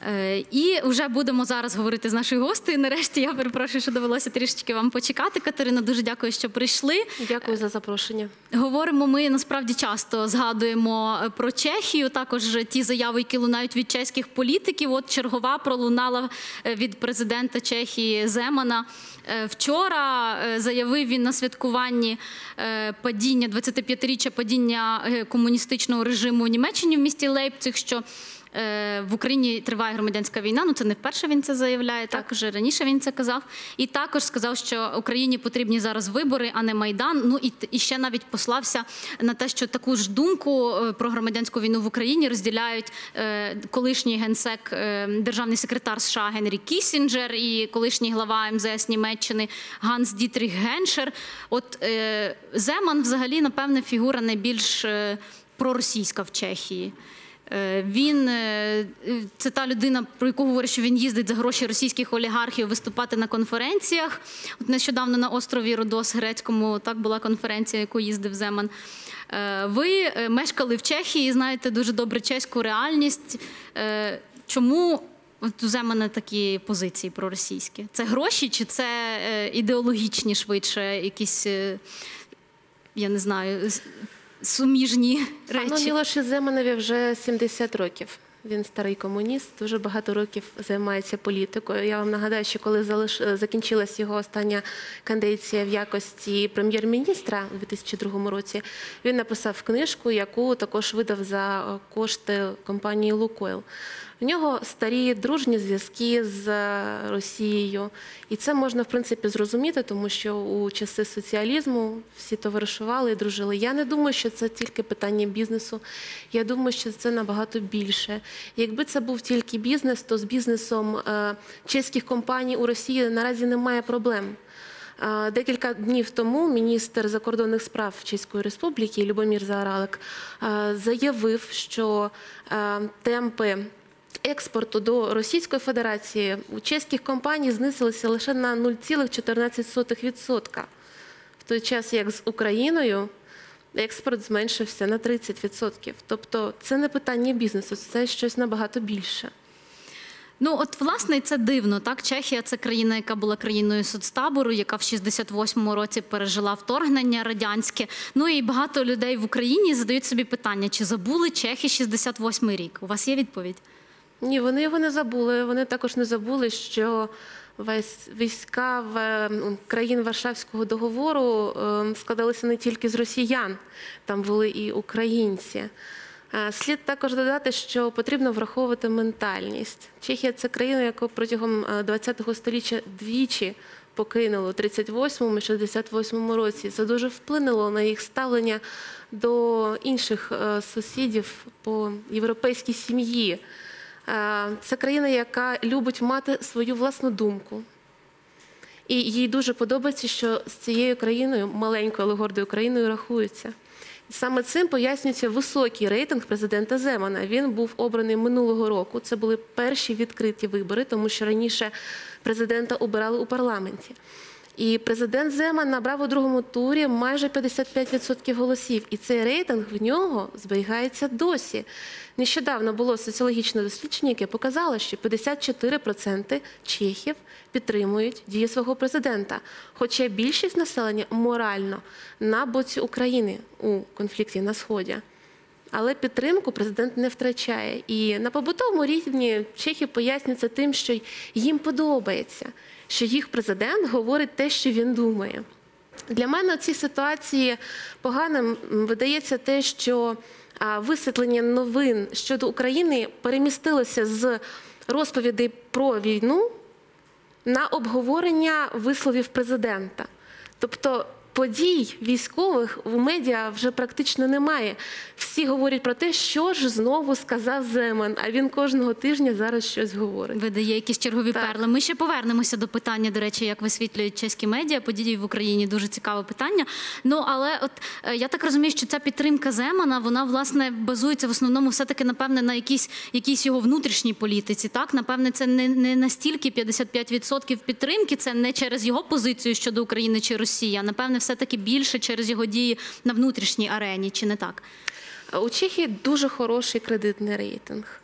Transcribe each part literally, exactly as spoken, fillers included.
І вже будемо зараз говорити з нашою гостею. Нарешті, я перепрошую, що довелося трішечки вам почекати. Катерина, дуже дякую, що прийшли. Дякую за запрошення. Говоримо ми, насправді, часто згадуємо про Чехію, також ті заяви, які лунають від чеських політиків. От чергова пролунала від президента Чехії Земана. Вчора заявив він на святкуванні падіння, двадцятип'ятиріччя падіння комуністичного режиму в Німеччині в місті Лейпциг, що в Україні триває громадянська війна, ну це не вперше він це заявляє, так, вже раніше він це казав. І також сказав, що Україні потрібні зараз вибори, а не Майдан. Ну і, і ще навіть послався на те, що таку ж думку про громадянську війну в Україні розділяють е, колишній генсек, е, державний секретар США Генрі Кіссінджер і колишній глава ем зе ес Німеччини Ганс Дітріх Геншер. От е, Земан взагалі, напевне, фігура найбільш е, проросійська в Чехії. Він, це та людина, про яку говорять, що він їздить за гроші російських олігархів виступати на конференціях. От нещодавно на острові Родос грецькому так була конференція, яку їздив Земан. Ви мешкали в Чехії, знаєте дуже добре чеську реальність. Чому от у Земана такі позиції проросійські? Це гроші чи це ідеологічні швидше якісь, я не знаю, суміжні речі? Пану Мілоші Земанові вже сімдесят років. Він старий комуніст, дуже багато років займається політикою. Я вам нагадаю, що коли залиш... закінчилась його остання каденція в якості прем'єр-міністра у дві тисячі другому році, він написав книжку, яку також видав за кошти компанії «Лукойл». В нього старі дружні зв'язки з Росією. І це можна, в принципі, зрозуміти, тому що у часи соціалізму всі товаришували і дружили. Я не думаю, що це тільки питання бізнесу. Я думаю, що це набагато більше. Якби це був тільки бізнес, то з бізнесом чеських компаній у Росії наразі немає проблем. Декілька днів тому міністр закордонних справ Чеської Республіки Любомір Заоралек заявив, що темпи експорту до Російської Федерації у чеських компаній знизилися лише на нуль цілих чотирнадцять сотих відсотка. В той час, як з Україною, експорт зменшився на тридцять відсотків. Тобто це не питання бізнесу, це щось набагато більше. Ну, от, власне, це дивно, так? Чехія – це країна, яка була країною соцтабору, яка в шістдесят восьмому році пережила вторгнення радянське. Ну, і багато людей в Україні задають собі питання, чи забули чехи шістдесят восьмий рік? У вас є відповідь? Ні, вони його не забули. Вони також не забули, що війська в країн Варшавського договору складалися не тільки з росіян, там були і українці. Слід також додати, що потрібно враховувати ментальність. Чехія – це країна, яку протягом ХХ століття двічі покинуло у тридцять восьмому і шістдесят восьмому році. Це дуже вплинуло на їх ставлення до інших сусідів по європейській сім'ї. Це країна, яка любить мати свою власну думку. І їй дуже подобається, що з цією країною, маленькою, але гордою країною, рахуються. І саме цим пояснюється високий рейтинг президента Земана. Він був обраний минулого року. Це були перші відкриті вибори, тому що раніше президента обирали у парламенті. І президент Земан набрав у другому турі майже п'ятдесят п'ять відсотків голосів. І цей рейтинг в нього зберігається досі. Нещодавно було соціологічне дослідження, яке показало, що п'ятдесят чотири відсотки чехів підтримують дії свого президента. Хоча більшість населення морально на боці України у конфлікті на Сході. Але підтримку президент не втрачає. І на побутовому рівні чехи пояснюються тим, що їм подобається, що їх президент говорить те, що він думає. Для мене в цій ситуації поганим видається те, що висвітлення новин щодо України перемістилося з розповідей про війну на обговорення висловів президента. Тобто подій військових в медіа вже практично немає. Всі говорять про те, що ж знову сказав Земан, а він кожного тижня зараз щось говорить. Видає якісь чергові так. перли. Ми ще повернемося до питання, до речі, як висвітлюють чеські медіа, події в Україні, дуже цікаве питання. Ну, але от я так розумію, що ця підтримка Земана, вона, власне, базується в основному все-таки, напевне, на якійсь, якійсь його внутрішній політиці, так? Напевне, це не, не настільки п'ятдесят п'ять відсотків підтримки, це не через його позицію щодо України чи Росії, а, напевне, все-таки більше через його дії на внутрішній арені, чи не так? У Чехії дуже хороший кредитний рейтинг.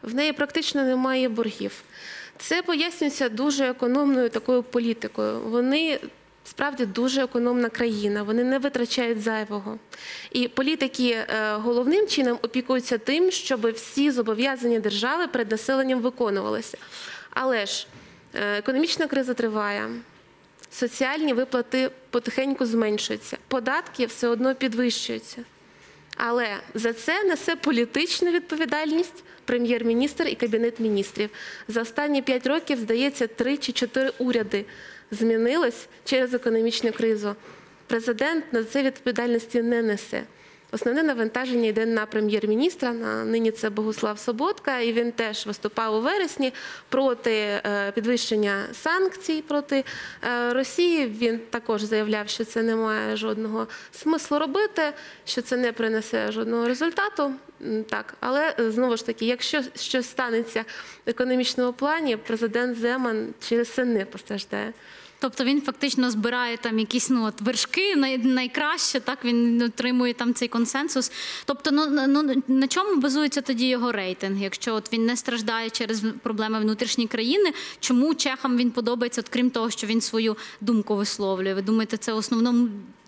в неї практично немає боргів. Це пояснюється дуже економною такою політикою. Вони справді дуже економна країна, вони не витрачають зайвого. І політики головним чином опікуються тим, щоб всі зобов'язання держави перед населенням виконувалися. Але ж економічна криза триває, соціальні виплати потихеньку зменшуються, податки все одно підвищуються. Але за це несе політичну відповідальність прем'єр-міністр і Кабінет міністрів. За останні п'ять років, здається, три чи чотири уряди змінилось через економічну кризу. Президент на це відповідальності не несе. Основне навантаження йде на прем'єр-міністра, нині це Богуслав Соботка, і він теж виступав у вересні проти підвищення санкцій проти Росії. Він також заявляв, що це не має жодного смислу робити, що це не принесе жодного результату. Так, але знову ж таки, якщо щось станеться в економічному плані, президент Земан через це не постраждає. Тобто він фактично збирає там якісь ну, от вершки, най, найкраще, так, він отримує там цей консенсус. Тобто ну, ну, на чому базується тоді його рейтинг? Якщо от він не страждає через проблеми внутрішньої країни, чому чехам він подобається, от, крім того, що він свою думку висловлює? Ви думаєте, це в основному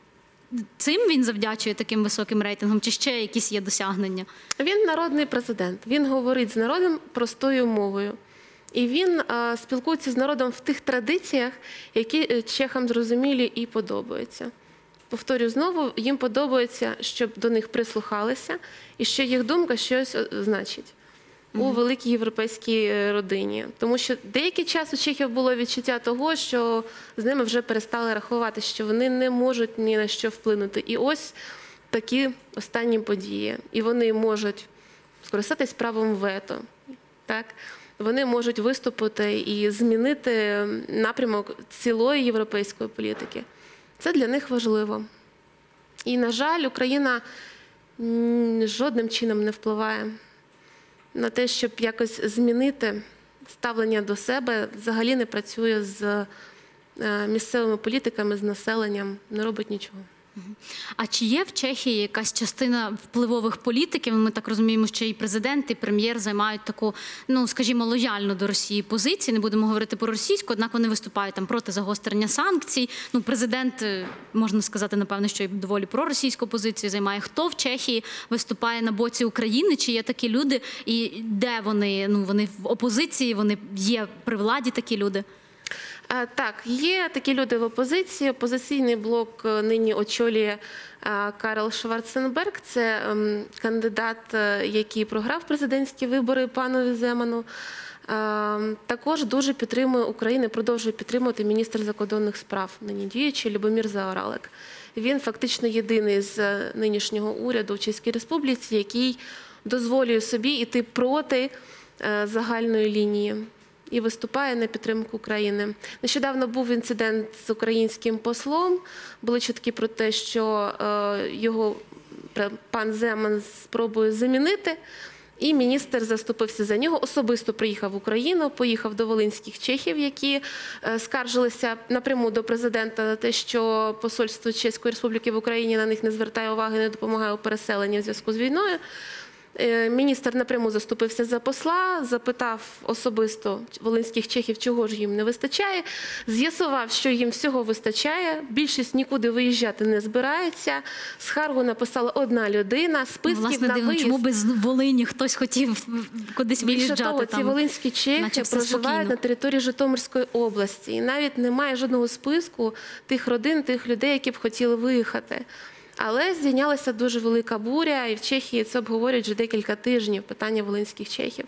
цим він завдячує таким високим рейтингом, чи ще якісь є досягнення? Він народний президент, він говорить з народом простою мовою. І він а, спілкується з народом в тих традиціях, які чехам зрозумілі і подобаються. Повторюю знову, їм подобається, щоб до них прислухалися і що їх думка щось значить у великій європейській родині. Тому що деякий час у чехів було відчуття того, що з ними вже перестали рахувати, що вони не можуть ні на що вплинути. І ось такі останні події. І вони можуть скористатись правом вето. Так? Вони можуть виступити і змінити напрямок цілої європейської політики. Це для них важливо. І, на жаль, Україна жодним чином не впливає на те, щоб якось змінити ставлення до себе, взагалі не працює з місцевими політиками, з населенням, не робить нічого. А чи є в Чехії якась частина впливових політиків? Ми так розуміємо, що і президент, і прем'єр займають таку, ну, скажімо, лояльну до Росії позицію. Не будемо говорити про російську, однак вони виступають там проти загострення санкцій. Ну, президент, можна сказати, напевно, що і доволі проросійську позицію займає. Хто в Чехії виступає на боці України? Чи є такі люди? І де вони? Ну, вони в опозиції, вони є при владі такі люди? Так, є такі люди в опозиції. Опозиційний блок нині очолює Карл Шварценберг. Це кандидат, який програв президентські вибори панові Земану. Також дуже підтримує Україну, продовжує підтримувати міністр закордонних справ, нині діючий Любомир Заоралек. Він фактично єдиний з нинішнього уряду в Чеській Республіці, який дозволює собі йти проти загальної лінії і виступає на підтримку України. Нещодавно був інцидент з українським послом. Були чутки про те, що його пан Земан спробує замінити. І міністр заступився за нього, особисто приїхав в Україну, поїхав до волинських чехів, які скаржилися напряму до президента на те, що посольство Чеської Республіки в Україні на них не звертає уваги, не допомагає у переселенні в зв'язку з війною. Міністр напряму заступився за посла, запитав особисто волинських чехів, чого ж їм не вистачає, з'ясував, що їм всього вистачає, більшість нікуди виїжджати не збирається, скаргу написала одна людина, списків Власне, на дивно, виїзд. Чому без Волині хтось хотів кудись виїжджати? Більше того, ці волинські чехи проживають на території Житомирської області, і навіть немає жодного списку тих родин, тих людей, які б хотіли виїхати. Але здійнялася дуже велика буря, і в Чехії це обговорюють вже декілька тижнів, питання волинських чехів.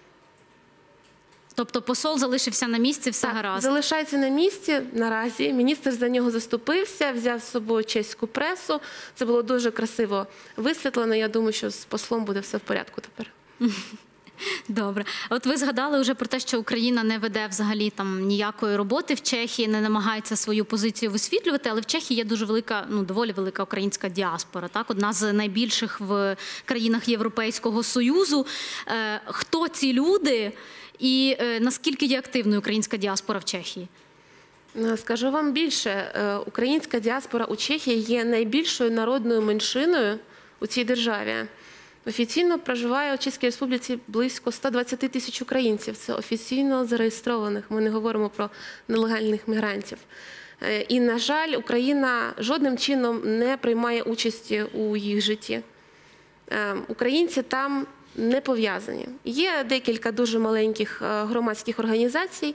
Тобто посол залишився на місці, все так, гаразд? Залишається на місці наразі. Міністр за нього заступився, взяв з собою чеську пресу. Це було дуже красиво висвітлено. Я думаю, що з послом буде все в порядку тепер. Добре. От ви згадали вже про те, що Україна не веде взагалі там ніякої роботи в Чехії, не намагається свою позицію висвітлювати, але в Чехії є дуже велика, ну доволі велика українська діаспора, так? Одна з найбільших в країнах Європейського Союзу. Е, хто ці люди і е, наскільки є активною українська діаспора в Чехії? Скажу вам більше, українська діаспора у Чехії є найбільшою народною меншиною у цій державі. Офіційно проживає у Чеській Республіці близько ста двадцяти тисяч українців. Це офіційно зареєстрованих. Ми не говоримо про нелегальних мігрантів. І, на жаль, Україна жодним чином не приймає участі у їх житті. Українці там не пов'язані. Є декілька дуже маленьких громадських організацій,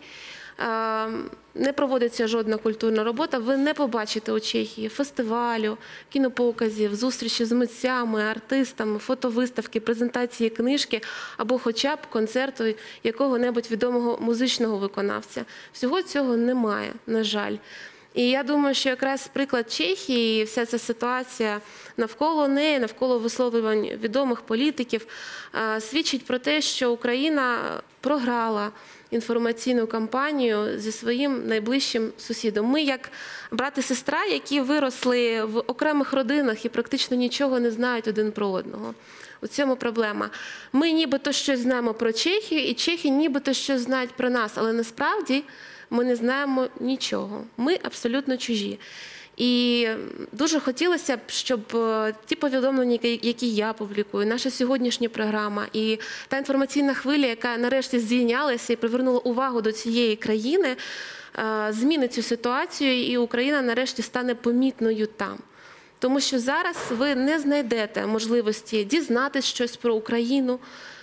не проводиться жодна культурна робота, ви не побачите у Чехії фестивалю, кінопоказів, зустрічі з митцями, артистами, фотовиставки, презентації книжки або хоча б концерту якого-небудь відомого музичного виконавця. Всього цього немає, на жаль. І я думаю, що якраз приклад Чехії, вся ця ситуація навколо неї, навколо висловлювань відомих політиків, свідчить про те, що Україна програла інформаційну кампанію зі своїм найближчим сусідом. Ми, як брат і сестра, які виросли в окремих родинах і практично нічого не знають один про одного. У цьому проблема. Ми нібито щось знаємо про Чехію, і чехи нібито щось знають про нас, але насправді ми не знаємо нічого. Ми абсолютно чужі. І дуже хотілося б, щоб ті повідомлення, які я публікую, наша сьогоднішня програма і та інформаційна хвиля, яка нарешті здійнялася і привернула увагу до цієї країни, змінить цю ситуацію, і Україна нарешті стане помітною там. Тому що зараз ви не знайдете можливості дізнатись щось про Україну,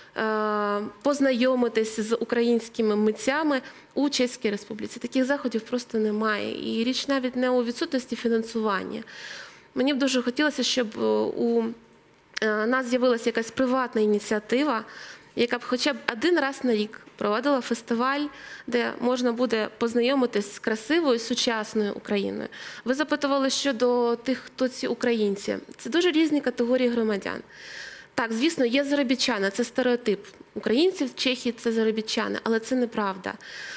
познайомитись з українськими митцями у Чеській Республіці. Таких заходів просто немає. І річ навіть не у відсутності фінансування. Мені б дуже хотілося, щоб у нас з'явилася якась приватна ініціатива, яка б хоча б один раз на рік проводила фестиваль, де можна буде познайомитись з красивою, сучасною Україною. Ви запитували щодо тих, хто ці українці. Це дуже різні категорії громадян. Так, звісно, є заробітчани, це стереотип. Українці в Чехії – це заробітчани, але це неправда.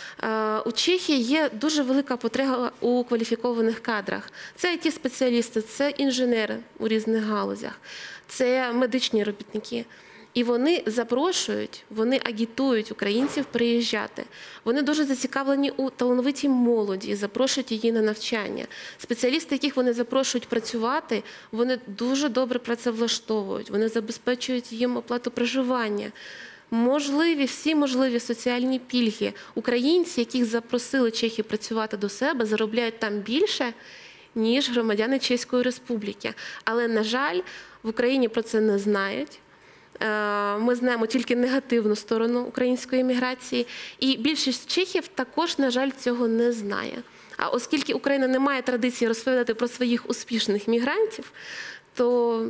У Чехії є дуже велика потреба у кваліфікованих кадрах. Це ай ті-спеціалісти, це інженери у різних галузях, це медичні робітники. І вони запрошують, вони агітують українців приїжджати. Вони дуже зацікавлені у талановитій молоді, запрошують її на навчання. Спеціалісти, яких вони запрошують працювати, вони дуже добре працевлаштовують, вони забезпечують їм оплату проживання. Можливі, всі можливі соціальні пільги. Українці, яких запросили чехи працювати до себе, заробляють там більше, ніж громадяни Чеської Республіки. Але, на жаль, в Україні про це не знають. Ми знаємо тільки негативну сторону української міграції, і більшість чехів також, на жаль, цього не знає. А оскільки Україна не має традиції розповідати про своїх успішних мігрантів, то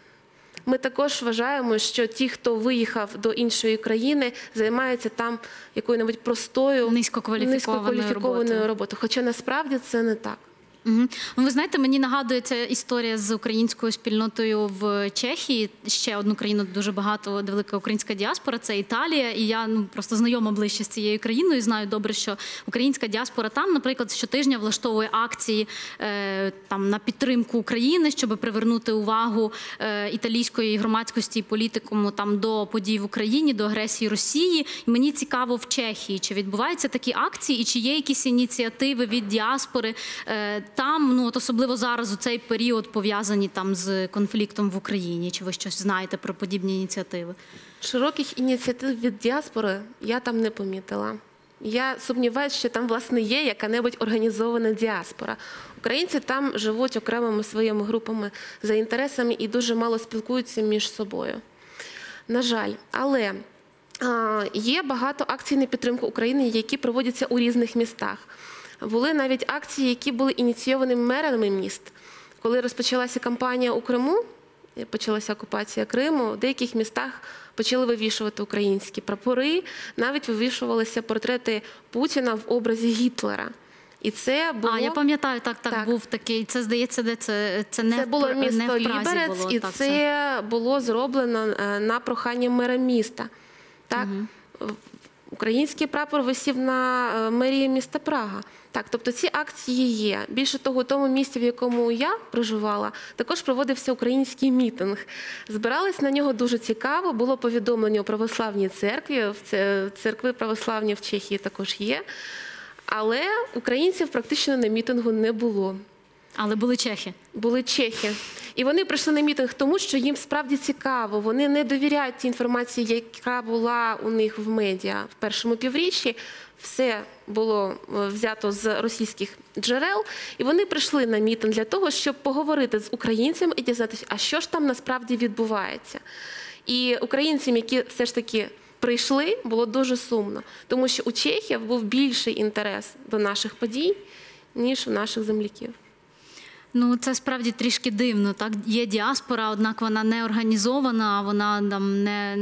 ми також вважаємо, що ті, хто виїхав до іншої країни, займаються там якою-небудь простою, низькокваліфікованою, низькокваліфікованою роботою. Хоча насправді це не так. Угу. Ви знаєте, мені нагадується історія з українською спільнотою в Чехії. Ще одну країну дуже багато, де велика українська діаспора, це Італія. І я ну, просто знайома ближче з цією країною, знаю добре, що українська діаспора там, наприклад, щотижня влаштовує акції е, там, на підтримку України, щоб привернути увагу е, італійської громадськості і політикуму там, до подій в Україні, до агресії Росії. І мені цікаво в Чехії, чи відбуваються такі акції, і чи є якісь ініціативи від діаспори е, там, ну, от особливо зараз у цей період пов'язані там з конфліктом в Україні. Чи ви щось знаєте про подібні ініціативи? Широких ініціатив від діаспори я там не помітила. Я сумніваюся, що там, власне, є яка-небудь організована діаспора. Українці там живуть окремими своїми групами за інтересами і дуже мало спілкуються між собою. На жаль, але є багато акцій на підтримку України, які проводяться у різних містах. Були навіть акції, які були ініційовані мерами міст. Коли розпочалася кампанія у Криму, почалася окупація Криму, в деяких містах почали вивішувати українські прапори, навіть вивішувалися портрети Путіна в образі Гітлера. І це було... А, я пам'ятаю, так, так, так, був такий, це, здається, де це, це не, це було в, місто не в Празі Ліберець, було. і так, це, це було зроблено на прохання мера міста. Так? Угу. Український прапор висів на мерії міста Прага. Так, тобто ці акції є. Більше того, у тому місці, в якому я проживала, також проводився український мітинг. Збирались на нього дуже цікаво, було повідомлення у православній церкві, церкви православні в Чехії також є, але українців практично на мітингу не було. Але були чехи. Були чехи. І вони прийшли на мітинг тому, що їм справді цікаво. Вони не довіряють тій інформації, яка була у них в медіа в першому півріччі. Все було взято з російських джерел, і вони прийшли на мітинг для того, щоб поговорити з українцями і дізнатися, а що ж там насправді відбувається. І українцям, які все ж таки прийшли, було дуже сумно, тому що у чехів був більший інтерес до наших подій, ніж у наших земляків. Ну, це справді трішки дивно. Так, є діаспора, однак вона не організована, вона там не,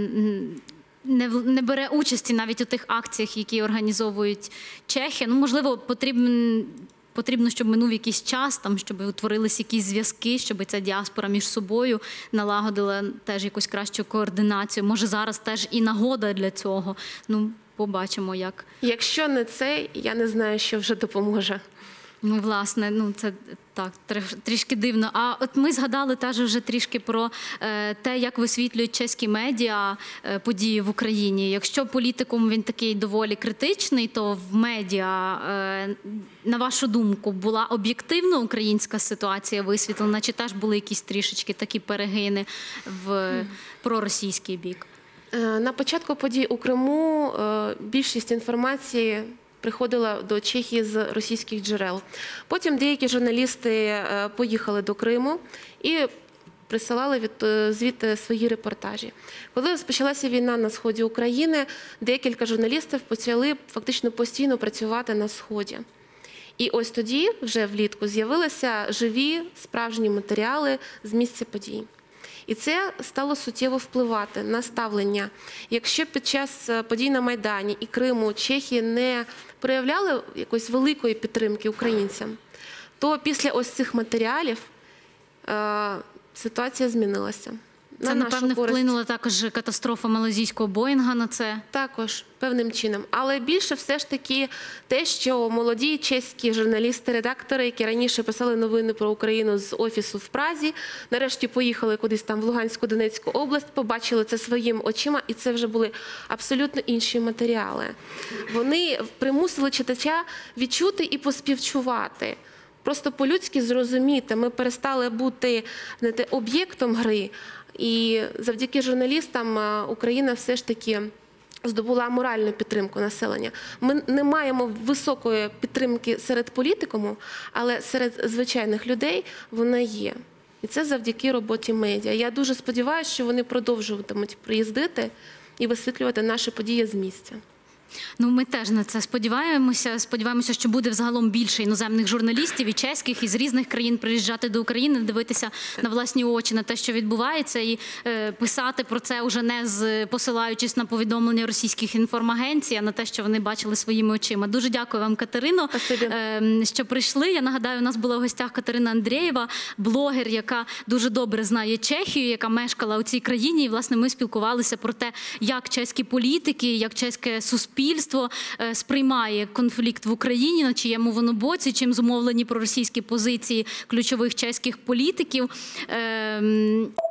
не, не бере участі навіть у тих акціях, які організовують чехи. Ну, можливо, потрібен, потрібно, щоб минув якийсь час, там, щоб утворились якісь зв'язки, щоб ця діаспора між собою налагодила теж якусь кращу координацію. Може, зараз теж і нагода для цього. Ну, побачимо, як. Якщо не це, я не знаю, що вже допоможе. Ну, власне, ну це так, трішки дивно. А от ми згадали теж вже трішки про е, те, як висвітлюють чеські медіа е, події в Україні. Якщо політикум він такий доволі критичний, то в медіа, е, на вашу думку, була об'єктивно українська ситуація висвітлена, чи теж були якісь трішечки такі перегини в mm. проросійський бік? На початку подій у Криму е, більшість інформації приходила до Чехії з російських джерел. Потім деякі журналісти поїхали до Криму і присилали від, звідти свої репортажі. Коли розпочалася війна на сході України, декілька журналістів почали фактично постійно працювати на сході. І ось тоді, вже влітку, з'явилися живі, справжні матеріали з місця подій. І це стало суттєво впливати на ставлення. Якщо під час подій на Майдані і Криму Чехи не проявляли якоїсь великої підтримки українцям, то після ось цих матеріалів е, ситуація змінилася. Це, на напевне, вплинула також катастрофа малайзійського Боїнга на це? Також, певним чином. Але більше все ж таки те, що молоді чеські журналісти-редактори, які раніше писали новини про Україну з офісу в Празі, нарешті поїхали кудись там в Луганську, Донецьку область, побачили це своїми очима, і це вже були абсолютно інші матеріали. Вони примусили читача відчути і поспівчувати. Просто по-людськи зрозуміти, ми перестали бути об'єктом гри, і завдяки журналістам Україна все ж таки здобула моральну підтримку населення. Ми не маємо високої підтримки серед політикуму, але серед звичайних людей вона є. І це завдяки роботі медіа. Я дуже сподіваюся, що вони продовжуватимуть приїздити і висвітлювати наші події з місця. Ну, ми теж на це сподіваємося. Сподіваємося, що буде взагалом більше іноземних журналістів і чеських, із різних країн приїжджати до України, дивитися на власні очі, на те, що відбувається, і е, писати про це вже не з, посилаючись на повідомлення російських інформагенцій, а на те, що вони бачили своїми очима. Дуже дякую вам, Катерино, е, що прийшли. Я нагадаю, у нас була в гостях Катерина Андрієва, блогер, яка дуже добре знає Чехію, яка мешкала у цій країні. І, власне, ми спілкувалися про те, як чеські політики, як чеське суспільство Суспільство сприймає конфлікт в Україні, на чиєму воно боці, чим зумовлені проросійські позиції ключових чеських політиків.